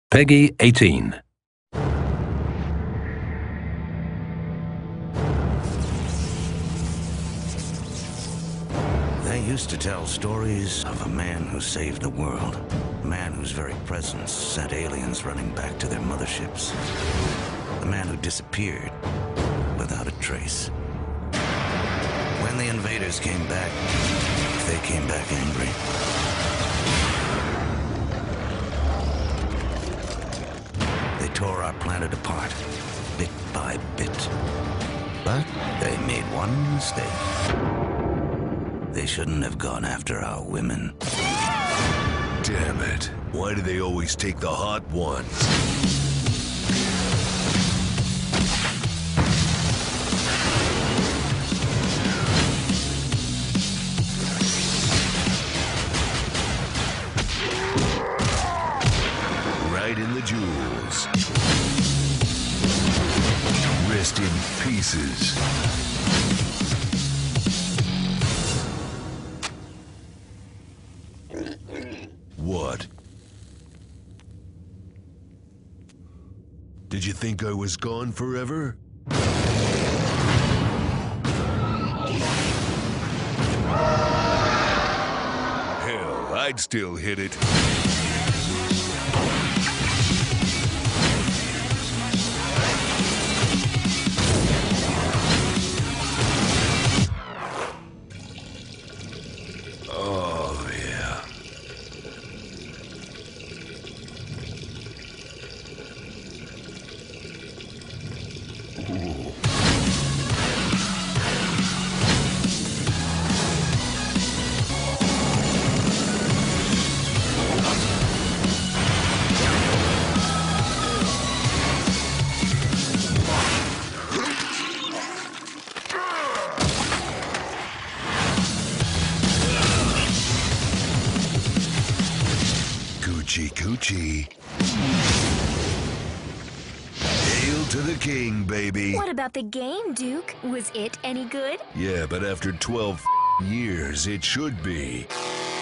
Peggy 18. They used to tell stories of a man who saved the world. A man whose very presence sent aliens running back to their motherships. The man who disappeared without a trace. When the invaders came back, they came back angry. They tore our planet apart, bit by bit. But they made one mistake. They shouldn't have gone after our women. Damn it. Why do they always take the hot ones? Right in the jewels. Rest in pieces. What? Did you think I was gone forever? Hell, I'd still hit it. Oh, yeah. Ooh. Coochie coochie. Hail to the king, baby. What about the game, Duke? Was it any good? Yeah, but after 12 years, it should be.